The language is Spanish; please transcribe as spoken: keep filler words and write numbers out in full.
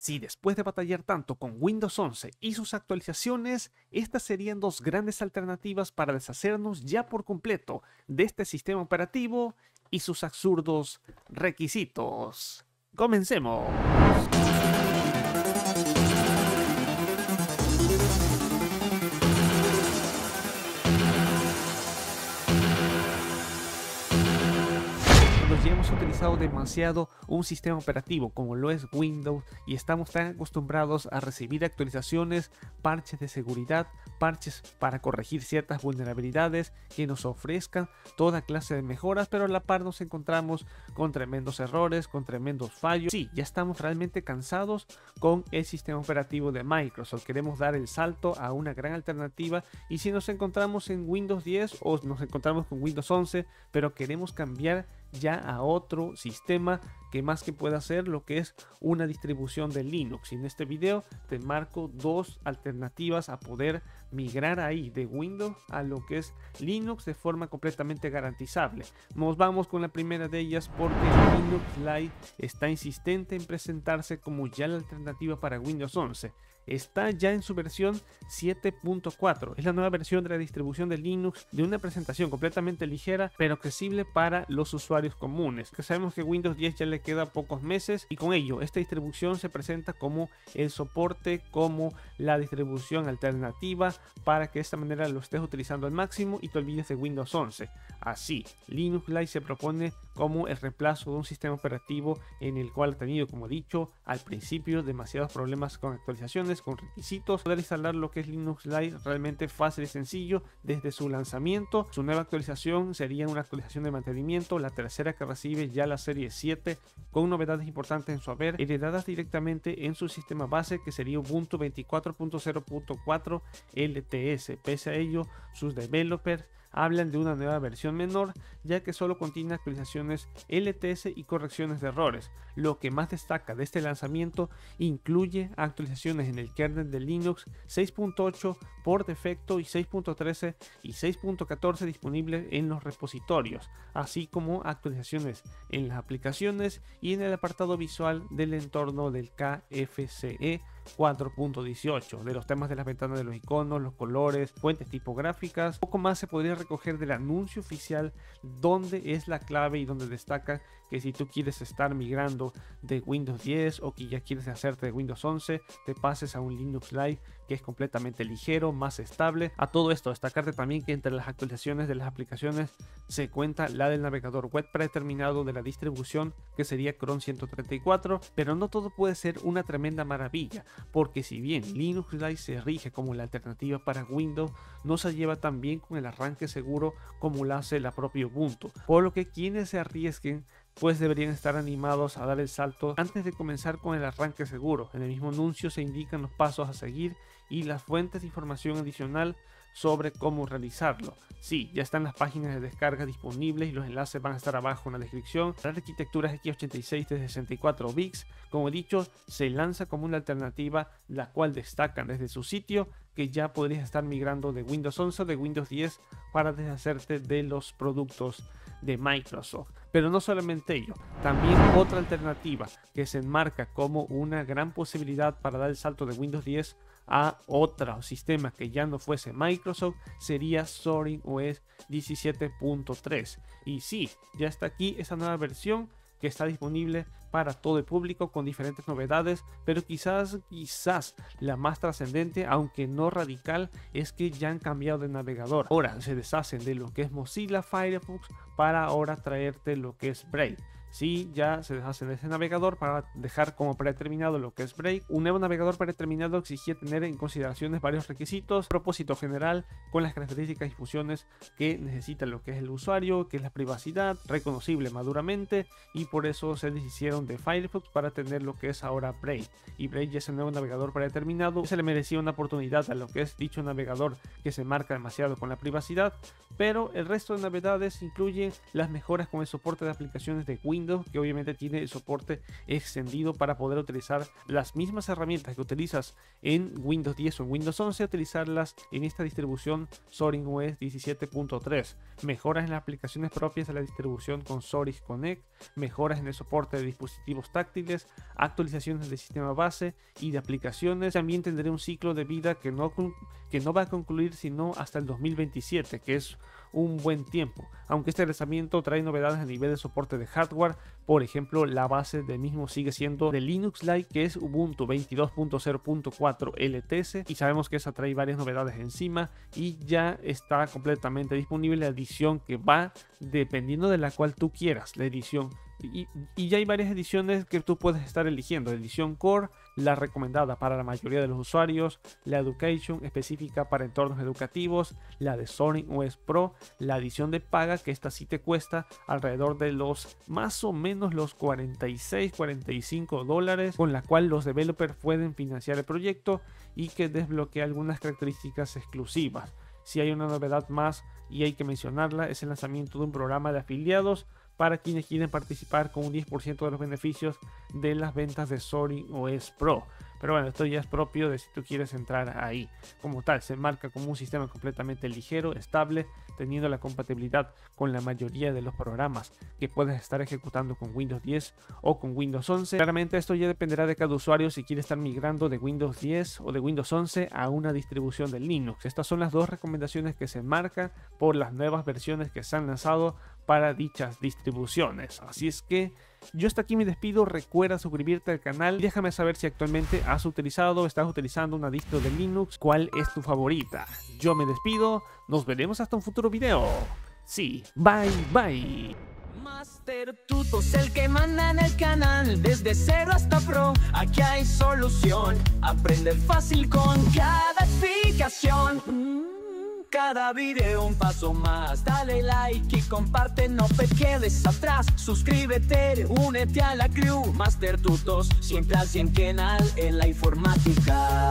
Si después de batallar tanto con Windows once y sus actualizaciones, estas serían dos grandes alternativas para deshacernos ya por completo de este sistema operativo y sus absurdos requisitos. ¡Comencemos! Ya hemos utilizado demasiado un sistema operativo como lo es Windows y estamos tan acostumbrados a recibir actualizaciones, parches de seguridad, parches para corregir ciertas vulnerabilidades que nos ofrezcan toda clase de mejoras, pero a la par nos encontramos con tremendos errores, con tremendos fallos. Sí, ya estamos realmente cansados con el sistema operativo de Microsoft. Queremos dar el salto a una gran alternativa y si nos encontramos en Windows diez o nos encontramos con Windows once, pero queremos cambiar ya a otro sistema que más que pueda ser lo que es una distribución de Linux. Y en este video te marco dos alternativas a poder migrar ahí de Windows a lo que es Linux de forma completamente garantizable. Nos vamos con la primera de ellas porque Linux Lite está insistente en presentarse como ya la alternativa para Windows once. Está ya en su versión siete punto cuatro. Es la nueva versión de la distribución de Linux de una presentación completamente ligera pero accesible para los usuarios comunes. Que sabemos que Windows diez ya le queda pocos meses y con ello esta distribución se presenta como el soporte, como la distribución alternativa para que de esta manera lo estés utilizando al máximo y te olvides de Windows once. Así, Linux Lite se propone como el reemplazo de un sistema operativo en el cual ha tenido, como he dicho al principio, demasiados problemas con actualizaciones, con requisitos. Poder instalar lo que es Linux Lite realmente fácil y sencillo desde su lanzamiento. Su nueva actualización sería una actualización de mantenimiento, la tercera que recibe ya la serie siete, con novedades importantes en su haber, heredadas directamente en su sistema base que sería Ubuntu veinticuatro punto cero punto cuatro L T S. Pese a ello, sus developers hablan de una nueva versión menor, ya que solo contiene actualizaciones L T S y correcciones de errores. Lo que más destaca de este lanzamiento incluye actualizaciones en el kernel de Linux seis punto ocho por defecto y seis punto trece y seis punto catorce disponibles en los repositorios, así como actualizaciones en las aplicaciones y en el apartado visual del entorno del K F C E cuatro punto dieciocho, de los temas de las ventanas de los iconos, los colores, fuentes tipográficas. Poco más se podría recoger del anuncio oficial, donde es la clave y donde destaca que si tú quieres estar migrando de Windows diez o que ya quieres hacerte de Windows once, te pases a un Linux Lite que es completamente ligero, más estable. A todo esto, destacarte también que entre las actualizaciones de las aplicaciones se cuenta la del navegador web predeterminado de la distribución, que sería Chrome ciento treinta y cuatro, pero no todo puede ser una tremenda maravilla, porque si bien Linux Lite se rige como la alternativa para Windows, no se lleva tan bien con el arranque seguro como lo hace la propia Ubuntu, por lo que quienes se arriesguen pues deberían estar animados a dar el salto antes de comenzar con el arranque seguro. En el mismo anuncio se indican los pasos a seguir y las fuentes de información adicional sobre cómo realizarlo. Sí, ya están las páginas de descarga disponibles y los enlaces van a estar abajo en la descripción. La arquitectura es equis ochenta y seis de sesenta y cuatro bits. Como he dicho, se lanza como una alternativa, la cual destacan desde su sitio que ya podrías estar migrando de Windows once o de Windows diez para deshacerte de los productos de Microsoft. Pero no solamente ello, también otra alternativa que se enmarca como una gran posibilidad para dar el salto de Windows diez a otro sistema que ya no fuese Microsoft sería Zorin O S diecisiete punto tres. Y sí, ya está aquí esa nueva versión que está disponible para todo el público con diferentes novedades, pero quizás, quizás la más trascendente, aunque no radical, es que ya han cambiado de navegador. Ahora se deshacen de lo que es Mozilla Firefox para ahora traerte lo que es Brave. Sí, ya se deshacen de ese navegador para dejar como predeterminado lo que es Brave. Un nuevo navegador predeterminado exigía tener en consideraciones varios requisitos, propósito general con las características y funciones que necesita lo que es el usuario, que es la privacidad, reconocible maduramente, y por eso se deshicieron de Firefox para tener lo que es ahora Brave. Y Brave ya es el nuevo navegador predeterminado. Se le merecía una oportunidad a lo que es dicho navegador que se marca demasiado con la privacidad, pero el resto de novedades incluyen las mejoras con el soporte de aplicaciones de Windows Windows, que obviamente tiene el soporte extendido para poder utilizar las mismas herramientas que utilizas en Windows diez o en Windows once, utilizarlas en esta distribución Zorin O S diecisiete punto tres. Mejoras en las aplicaciones propias de la distribución con Zorin Connect, mejoras en el soporte de dispositivos táctiles, actualizaciones del sistema base y de aplicaciones. También tendré un ciclo de vida que no, que no va a concluir sino hasta el dos mil veintisiete, que es un buen tiempo, aunque este lanzamiento trae novedades a nivel de soporte de hardware. Por ejemplo, la base del mismo sigue siendo de Linux Lite, que es Ubuntu veintidós punto cero punto cuatro L T S, y sabemos que esa trae varias novedades encima y ya está completamente disponible la edición que va dependiendo de la cual tú quieras, la edición. Y, y ya hay varias ediciones que tú puedes estar eligiendo: edición Core, la recomendada para la mayoría de los usuarios, la Education, específica para entornos educativos, la de Zorin O S Pro, la edición de paga, que esta sí te cuesta alrededor de los más o menos los cuarenta y seis cuarenta y cinco dólares, con la cual los developers pueden financiar el proyecto y que desbloquea algunas características exclusivas. Si hay una novedad más y hay que mencionarla, es el lanzamiento de un programa de afiliados para quienes quieren participar con un diez por ciento de los beneficios de las ventas de Zorin O S Pro. Pero bueno, esto ya es propio de si tú quieres entrar ahí. Como tal, se marca como un sistema completamente ligero, estable, teniendo la compatibilidad con la mayoría de los programas que puedes estar ejecutando con Windows diez o con Windows once. Claramente esto ya dependerá de cada usuario si quiere estar migrando de Windows diez o de Windows once a una distribución de Linux. Estas son las dos recomendaciones que se marcan por las nuevas versiones que se han lanzado para dichas distribuciones. Así es que yo hasta aquí me despido. Recuerda suscribirte al canal y déjame saber si actualmente has utilizado o estás utilizando una distro de Linux. ¿Cuál es tu favorita? Yo me despido. Nos veremos hasta un futuro video. Sí, bye bye. Master Tutos, el que manda en el canal, desde cero hasta pro, aquí hay solución. Aprende fácil con cada explicación. Mm. Cada video un paso más, dale like y comparte, no te quedes atrás. Suscríbete, únete a la crew. Master Tutos, siempre al cien canal en la informática.